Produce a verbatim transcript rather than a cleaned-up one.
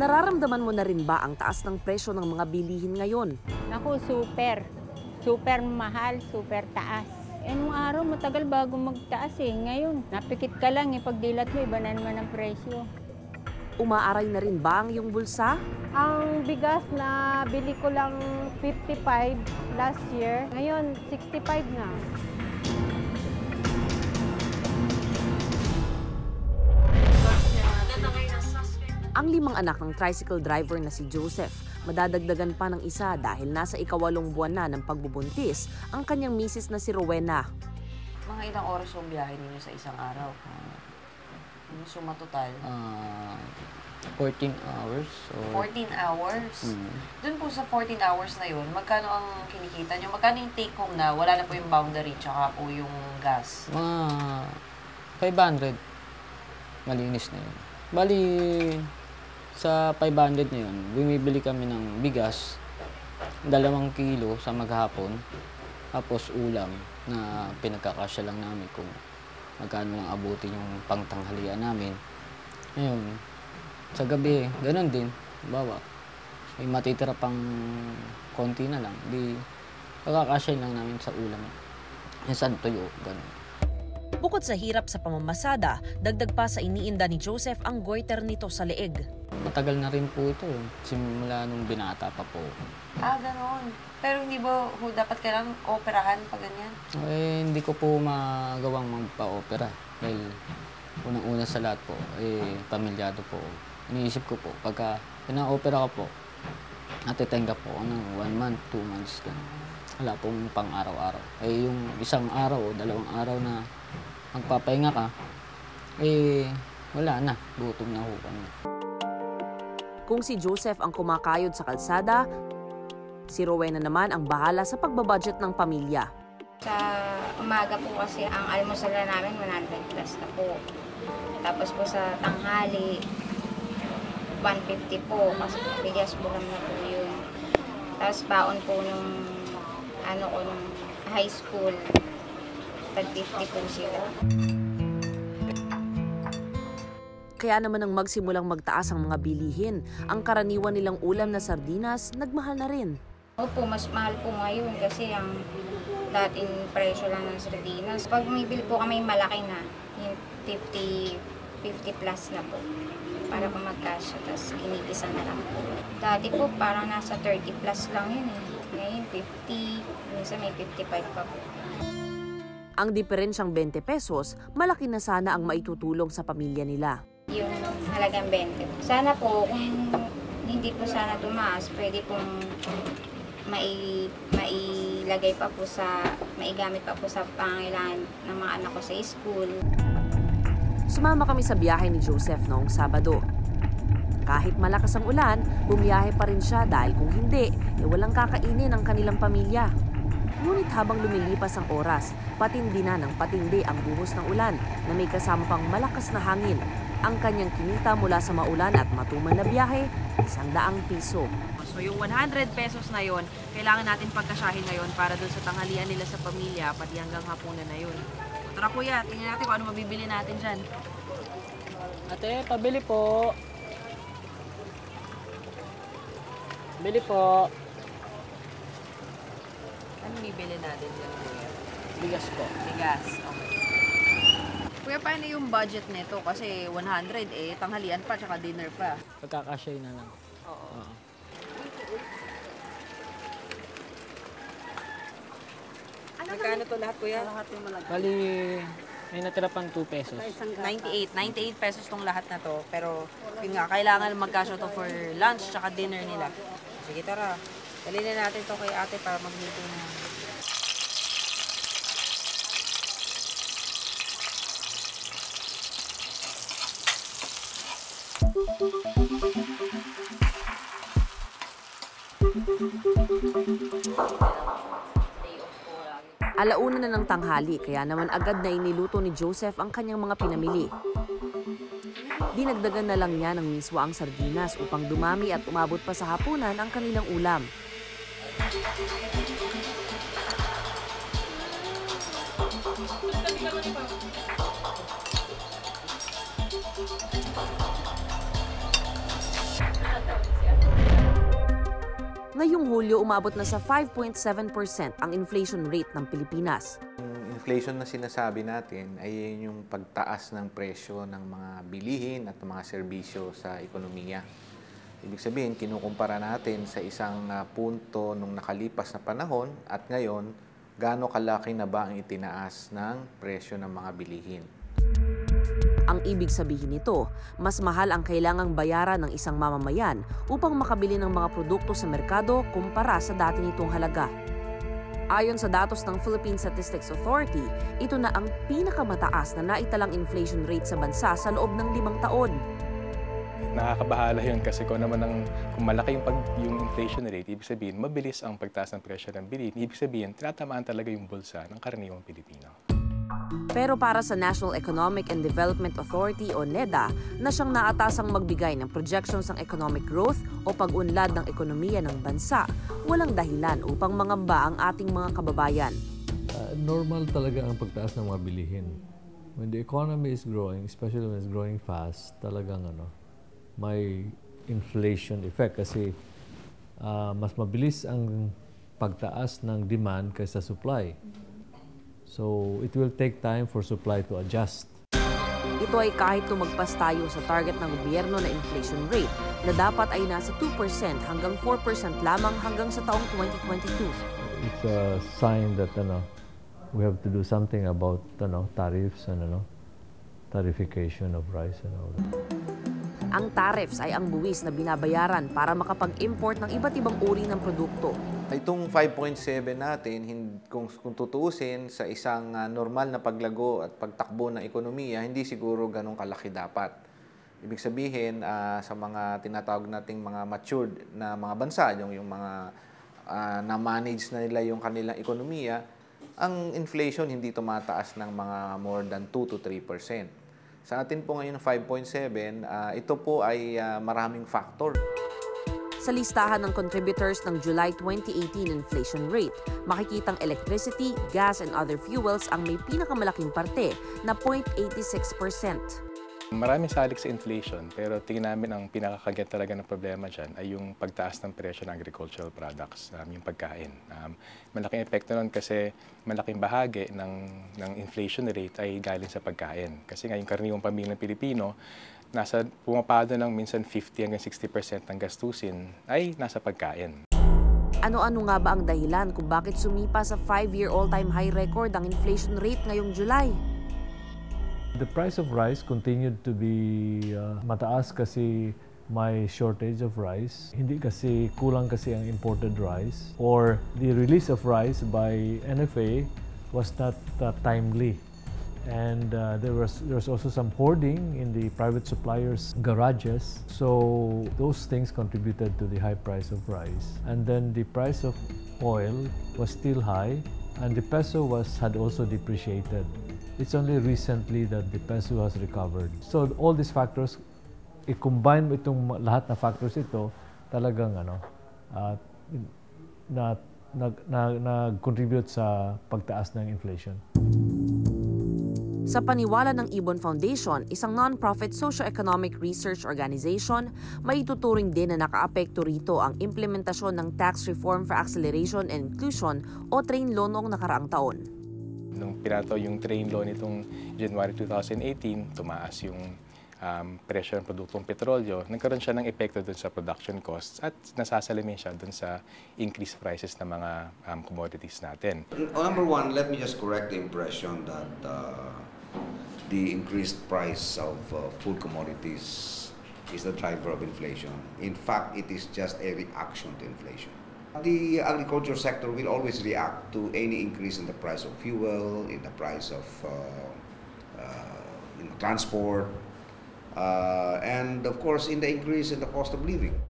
Nararamdaman mo na rin ba ang taas ng presyo ng mga bilihin ngayon? Naku, super. Super mahal, super taas. Eh, nung araw, matagal bago magtaas eh. Ngayon, napikit ka lang eh. Pagdilat mo, iba na naman ang presyo. Umaaray na rin ba ang iyong bulsa? Ang bigas na bili ko lang fifty-five last year, ngayon sixty-five na. Ang limang anak ng tricycle driver na si Joseph, madadagdagan pa ng isa dahil nasa ikawalong buwan na ng pagbubuntis ang kanyang misis na si Rowena. Mga ilang oras yung biyahe ninyo sa isang araw? Yung suma total? Uh, fourteen hours. Or... fourteen hours? Hmm. Doon po sa fourteen hours na yun, magkano ang kinikita nyo? Magkano yung take home na wala na po yung boundary tsaka po yung gas? Mga five hundred. Malinis na yun. Bali, sa five hundred na yun, bumibili kami ng bigas, dalawang kilo sa maghapon, tapos ulam na pinagkakasya lang namin kung magkano lang abutin yung pangtanghalian namin. Ngayon, sa gabi, ganun din. Bawa, may matitira pang konti na lang. Di, pagkakasya lang namin sa ulam. Minsan tuyo, ganun. Bukod sa hirap sa pamamasada, dagdag pa sa iniinda ni Joseph ang goiter nito sa leeg. Matagal na rin po ito, simula nung binata pa po. Ah, gano'n. Pero hindi ba ho, dapat kailangan operahan pag ganyan? Eh, hindi ko po magawang magpa-opera. Dahil unang-una sa lahat po, eh, pamilyado po. Iniisip ko po, pagka pina-opera ko po, natitenga po ako ng one month, two months, ganun. Wala pong pang araw-araw. Eh, yung isang araw o dalawang araw na magpapahinga ka, eh, wala na. Gutom na ho kami. Kung si Joseph ang kumakayod sa kalsada, si Rowena naman ang bahala sa pagbabudget ng pamilya. Sa umaga po kasi ang almusal na namin one hundred plus na po. Tapos po sa tanghali, one fifty po kasi bigas bulam na po yun. Tapos baon po nung ano ko nung high school, tag fifty po sila. Kaya naman nang magsimulang magtaas ang mga bilihin, ang karaniwan nilang ulam na sardinas nagmahal na rin. Opo, mas mahal po ngayon kasi ang dating presyo lang ng sardinas. Pag bumibili po kami malaki na, yung fifty, fifty plus na po, para po magkasya, tapos ginigisa na lang po. Dati po parang nasa thirty plus lang yun eh. Ngayon fifty, minsan may fifty-five pa po. Ang diferensyang twenty pesos, malaki na sana ang maitutulong sa pamilya nila. Yung halagang twenty. Sana po, kung hindi po sana tumaas, pwede pong mai, mailagay pa po sa, maigamit pa po sa pangangailangan ng mga anak ko sa school. Sumama kami sa biyahe ni Joseph noong Sabado. Kahit malakas ang ulan, bumiyahe pa rin siya dahil kung hindi, eh walang kakainin ang kanilang pamilya. Ngunit habang lumilipas ang oras, patindi na ng patindi ang buhos ng ulan na may kasama pang malakas na hangin. Ang kanyang kinita mula sa maulan at matumal na biyahe, isang daang piso. So yung one hundred pesos na yon, kailangan natin pagkasyahin ngayon para doon sa tanghalian nila sa pamilya, pati hanggang hapunan na yun. Tara kuya, tingnan natin kung ano mabibili natin dyan. Ate, pabili po. Bili po. Ano bibili natin dyan kuya? Bigas po. Bigas, okay. Kuya, paano yung budget nito? Kasi one hundred eh, tanghalian pa, tsaka dinner pa. Pagkakasya na lang. Oo. Oo. Magkano to lahat kuya? Bali, may natira pang two pesos. ninety-eight. ninety-eight pesos tong lahat na to. Pero yun nga, kailangan magkasya to for lunch tsaka dinner nila. Sige tara, dali na natin to kay ate para magluto na. Alauna na ng tanghali, kaya naman agad na iniluto ni Joseph ang kanyang mga pinamili. Dinagdagan na lang niya ng miswa ang sardinas upang dumami at umabot pa sa hapunan ang kanilang ulam. Ngayong Hulyo, umabot na sa five point seven percent ang inflation rate ng Pilipinas. Yung inflation na sinasabi natin ay yung pagtaas ng presyo ng mga bilihin at mga serbisyo sa ekonomiya. Ibig sabihin, kinukumpara natin sa isang uh, punto nung nakalipas na panahon at ngayon, gaano kalaki na ba ang itinaas ng presyo ng mga bilihin. Ang ibig sabihin nito, mas mahal ang kailangang bayaran ng isang mamamayan upang makabili ng mga produkto sa merkado kumpara sa dati nitong halaga. Ayon sa datos ng Philippine Statistics Authority, ito na ang pinakamataas na naitalang inflation rate sa bansa sa loob ng limang taon. Nakakabahala yun kasi kung naman ang, kung malaki yung, pag, yung inflation rate, ibig sabihin mabilis ang pagtaas ng presyo ng bilihin. Ibig sabihin, tinatamaan talaga yung bulsa ng karaniwang Pilipino. Pero para sa National Economic and Development Authority o NEDA na siyang naatasang magbigay ng projections ng economic growth o pag-unlad ng ekonomiya ng bansa, walang dahilan upang mangamba ang ating mga kababayan. Uh, normal talaga ang pagtaas ng mga bilihin. When the economy is growing, especially when it's growing fast, talagang ano, may inflation effect kasi uh, mas mabilis ang pagtaas ng demand kaysa supply. So, it will take time for supply to adjust. Ito ay kahit tumagpas tayo sa target ng gobyerno na inflation rate na dapat ay nasa two percent hanggang four percent lamang hanggang sa taong twenty twenty-two. It's a sign that ano, we have to do something about ano, tariffs and ano, tarification of rice and all that. Ang tariffs ay ang buwis na binabayaran para makapag-import ng iba't ibang uri ng produkto. Itong five point seven natin, kung, kung tutuusin sa isang uh, normal na paglago at pagtakbo ng ekonomiya, hindi siguro ganong kalaki dapat. Ibig sabihin, uh, sa mga tinatawag nating mga matured na mga bansa, yung, yung mga uh, na-manage na nila yung kanilang ekonomiya, ang inflation hindi tumataas ng mga more than two to three percent. Sa atin po ngayon five point seven, uh, ito po ay uh, maraming factor. Sa listahan ng contributors ng July twenty eighteen inflation rate, makikitang electricity, gas, and other fuels ang may pinakamalaking parte na zero point eight six percent. Maraming salik sa inflation, pero tingin namin ang pinakakagat talaga ng problema dyan ay yung pagtaas ng presyo ng agricultural products, um, yung pagkain. Um, malaking epekto nun kasi malaking bahagi ng, ng inflation rate ay galing sa pagkain. Kasi nga yung karaniwang pamilyang Pilipino, nasa pumapado ng minsan fifty hanggang sixty percent ng gastusin ay nasa pagkain. Ano-ano nga ba ang dahilan kung bakit sumipa sa five-year all-time high record ang inflation rate ngayong July? The price of rice continued to be uh, mataas kasi may shortage of rice. Hindi kasi kulang kasi ang imported rice, or the release of rice by N F A was not uh, timely. And uh, there was there was also some hoarding in the private suppliers' garages. So those things contributed to the high price of rice. And then the price of oil was still high, and the peso was had also depreciated. It's only recently that the peso has recovered. So all these factors, i-combine mo itong lahat na factors ito, talagang ano, uh, na nag-contribute sa pagtaas ng inflation. Sa paniwala ng Ibon Foundation, isang non-profit socio-economic research organization, may ituturing din na nakaapekto rito ang implementasyon ng Tax Reform for Acceleration and Inclusion o TRAIN Law noong nakaraang taon. Nung pinataw yung train law nitong January two thousand eighteen, tumaas yung um, presyo ng produktong petrolyo. Nagkaroon siya ng epekto dun sa production costs at nasasalamin siya dun sa increased prices ng mga um, commodities natin. Number one, let me just correct the impression that uh, the increased price of uh, food commodities is the driver of inflation. In fact, it is just a reaction to inflation. The agriculture sector will always react to any increase in the price of fuel, in the price of uh, uh, you know, transport, uh, and of course in the increase in the cost of living.